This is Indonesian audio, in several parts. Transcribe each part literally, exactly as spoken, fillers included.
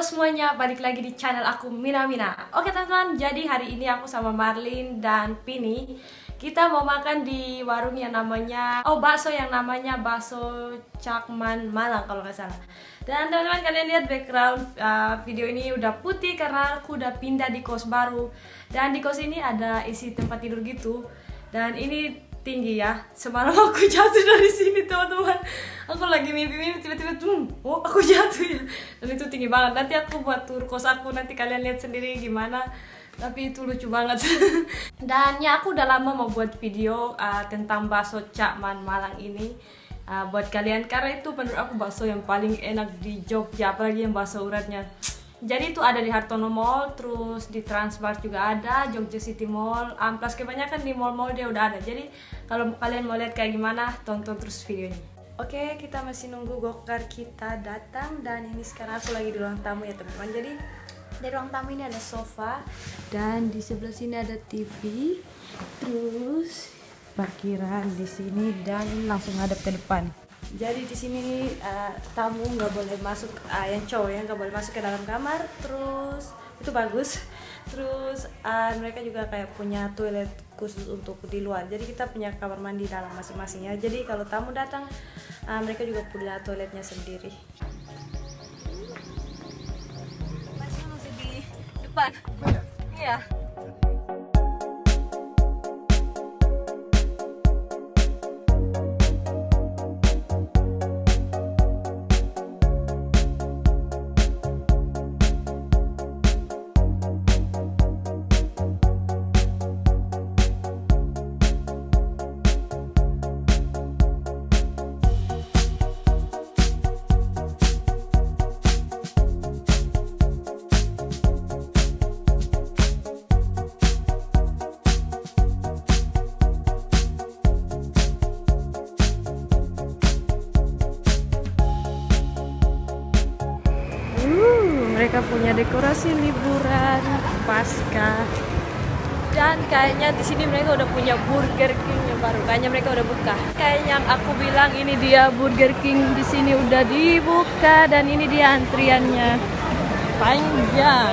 semuanya, balik lagi di channel aku Mina Mina. Oke teman-teman, jadi hari ini aku sama Marlin dan Pini kita mau makan di warung yang namanya Oh bakso yang namanya Bakso Cakman Malang kalau nggak salah. Dan teman-teman kalian lihat background uh, video ini udah putih karena aku udah pindah di kos baru. Dan di kos ini ada isi tempat tidur gitu. Dan ini tinggi ya, semalam aku jatuh dari sini teman-teman. Aku lagi mimpi-mimpi tiba-tiba tuh, oh aku jatuh ya. Dan itu tinggi banget. Nanti aku buat tur kos aku, nanti kalian lihat sendiri gimana. Tapi itu lucu banget. Dan ya aku udah lama mau buat video uh, tentang bakso Cakman Malang ini uh, buat kalian, karena itu menurut aku bakso yang paling enak di Jogja, apalagi yang bakso uratnya. Jadi itu ada di Hartono Mall, terus di Transmart juga ada, Jogja City Mall, Amplas, kebanyakan di mall-mall dia udah ada. Jadi kalau kalian mau lihat kayak gimana, tonton terus videonya. Oke, kita masih nunggu gokar kita datang, dan ini sekarang aku lagi di ruang tamu ya teman-teman. Jadi di ruang tamu ini ada sofa, dan di sebelah sini ada T V, terus parkiran di sini, dan langsung hadap ke depan. Jadi di sini uh, tamu nggak boleh masuk, uh, yang cowok ya nggak boleh masuk ke dalam kamar. Terus itu bagus. Terus uh, mereka juga kayak punya toilet khusus untuk di luar. Jadi kita punya kamar mandi dalam masing-masing ya. Jadi kalau tamu datang, uh, mereka juga punya toiletnya sendiri. Masih masih di depan. Iya. Mereka punya dekorasi liburan pasca, dan kayaknya di sini mereka udah punya Burger King yang baru. Kayaknya mereka udah buka. Kayak yang aku bilang, ini dia Burger King di sini udah dibuka, dan ini dia antriannya panjang.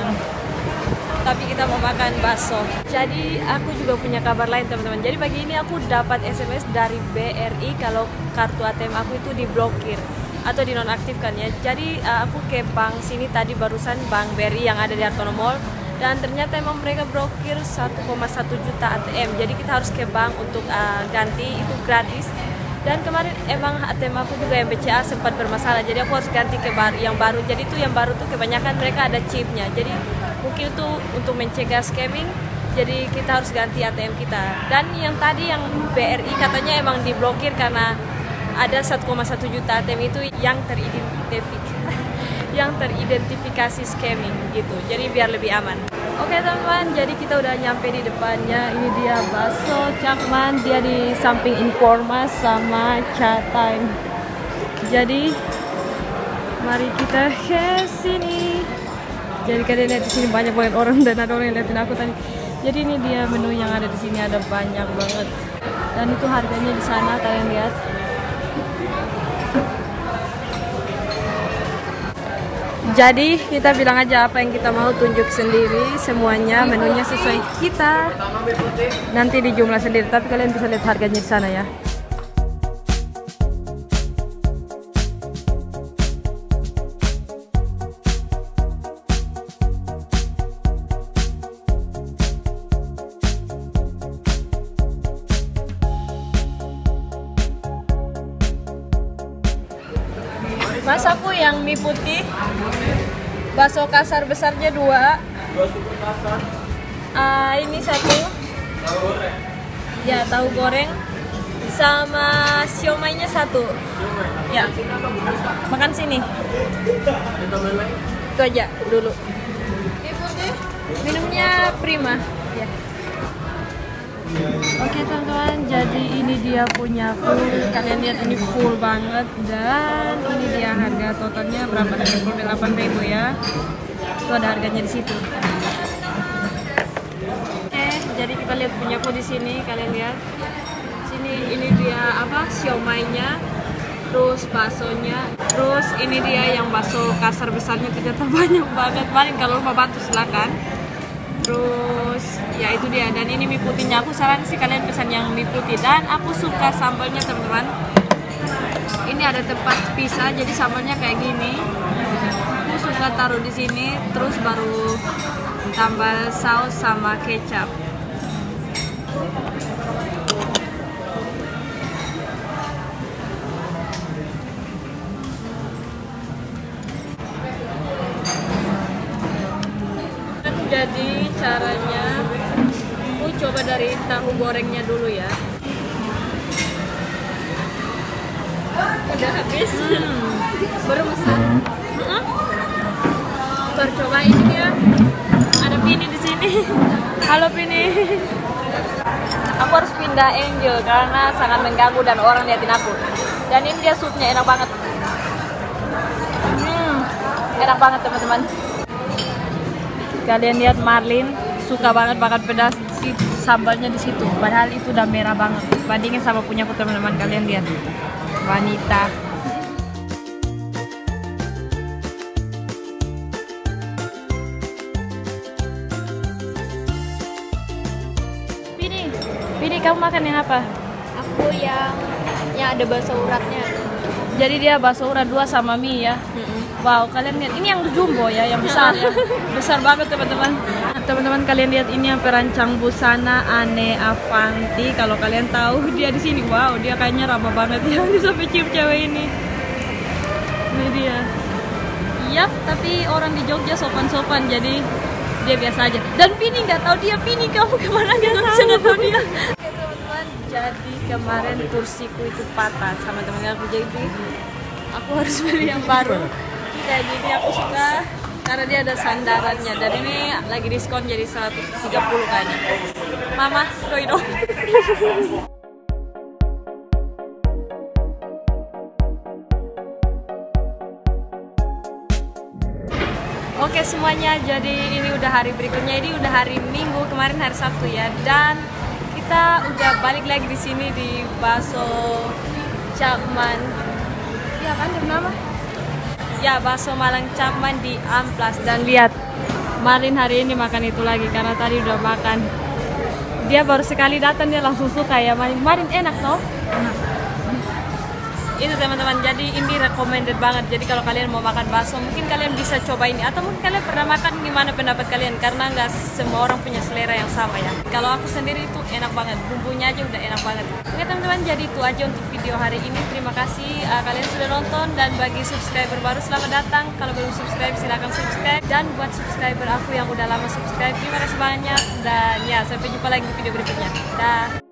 Tapi kita mau makan bakso. Jadi aku juga punya kabar lain teman-teman. Jadi pagi ini aku dapat S M S dari B R I kalau kartu A T M aku itu diblokir atau dinonaktifkan ya. Jadi uh, aku ke bank sini tadi barusan, Bank B R I yang ada di Hartono Mall, dan ternyata emang mereka blokir satu koma satu juta A T M. Jadi kita harus ke bank untuk uh, ganti, itu gratis. Dan kemarin emang A T M aku juga yang B C A sempat bermasalah, jadi aku harus ganti ke bar yang baru. Jadi itu yang baru tuh kebanyakan mereka ada chipnya. Jadi mungkin itu untuk mencegah scamming. Jadi kita harus ganti A T M kita. Dan yang tadi yang B R I katanya emang diblokir karena ada satu koma satu juta A T M itu yang teridentifikasi yang teridentifikasi scamming gitu. Jadi biar lebih aman. Oke teman-teman, jadi kita udah nyampe di depannya. Ini dia Bakso Cakman, dia di samping Informas sama Chatime. Jadi mari kita ke sini. Jadi kalian lihat di sini banyak banget orang, dan ada orang yang liatin aku tadi. Jadi ini dia menu yang ada di sini, ada banyak banget. Dan itu harganya di sana kalian lihat. Jadi kita bilang aja apa yang kita mau, tunjuk sendiri semuanya, menunya sesuai kita. Nanti dijumlah sendiri, tapi kalian bisa lihat harganya di sana ya. Mas aku yang mie putih, bakso kasar besarnya dua. Bakso kasar. Uh, ini satu. Tahu goreng. Ya tahu goreng. Sama siomainya satu. Siomay. Ya. Makan sini. Itu aja dulu. Mie putih. Minumnya Prima. Ya. Oke teman-teman, jadi ini dia punya full. Kalian lihat ini full banget, dan ini dia harga totalnya berapa? tiga puluh delapan ribu ya. Itu ada harganya di situ. Oke, jadi kita lihat punya full di sini. Kalian lihat sini, ini dia apa? Siomainya. terus baksonya, terus ini dia yang bakso kasar besarnya ternyata banyak banget. Paling kalau mau bantu silakan. Terus ya itu dia, dan ini mie putihnya. Aku saran sih kalian pesan yang mie putih, dan aku suka sambalnya teman-teman. Ini ada tempat pisah, jadi sambalnya kayak gini. Aku suka taruh di sini, terus baru tambah saus sama kecap. Jadi caranya, aku coba dari tahu gorengnya dulu ya. Udah habis, hmm. baru pesan. Hmm. Baru coba ini dia. Ada Pini di sini. Halo Pini. Aku harus pindah Angel karena sangat mengganggu dan orang liatin aku. Dan ini dia supnya enak banget. Hmm. Enak banget teman-teman. Kalian lihat Marlin suka banget makan pedas, si sambalnya di situ. Padahal itu udah merah banget. Bandingin sama punya aku teman-teman, kalian lihat. Wanita. Pini, Pini kamu makan yang apa? Aku yang yang ada bakso uratnya. Jadi dia bakso urat dua sama mie ya. Mm-mm. Wow, kalian lihat ini yang jumbo ya, yang besar ya. Besar banget teman-teman. Teman-teman kalian lihat ini yang perancang busana Ane Avanti. Kalau kalian tahu dia di sini, wow, dia kayaknya ramah banget ya. Dia sampai cium cewek ini. Ini dia. Iya, tapi orang di Jogja sopan-sopan, jadi dia biasa aja. Dan Pini nggak tahu dia. Pini kamu kemana nggak tahu? Nggak tahu dia. Oke teman-teman, jadi kemarin kursiku itu patah sama teman-teman aku, jadi aku harus beli yang baru. Ya, jadi aku suka karena dia ada sandarannya, dan ini lagi diskon jadi seratus tiga puluh kayaknya. Mama, doi dong. Oke semuanya, jadi ini udah hari berikutnya, ini udah hari Minggu, kemarin hari Sabtu ya, dan kita udah balik lagi di sini di Bakso Chapman. Ya kan nama? Ya, bakso Malang Chapman di Amplas. Dan lihat, Marlin hari ini makan itu lagi karena tadi udah makan. Dia baru sekali datang dia langsung suka ya. Marlin, Marlin enak toh? Itu teman-teman, jadi ini recommended banget. Jadi kalau kalian mau makan bakso, mungkin kalian bisa coba ini, atau mungkin kalian pernah makan, gimana pendapat kalian, karena nggak semua orang punya selera yang sama ya. Kalau aku sendiri itu enak banget, bumbunya aja udah enak banget. Oke teman-teman, jadi itu aja untuk video hari ini. Terima kasih uh, kalian sudah nonton, dan bagi subscriber baru selamat datang. Kalau belum subscribe silahkan subscribe, dan buat subscriber aku yang udah lama subscribe, terima kasih banyak. Dan ya, sampai jumpa lagi di video berikutnya. Dah.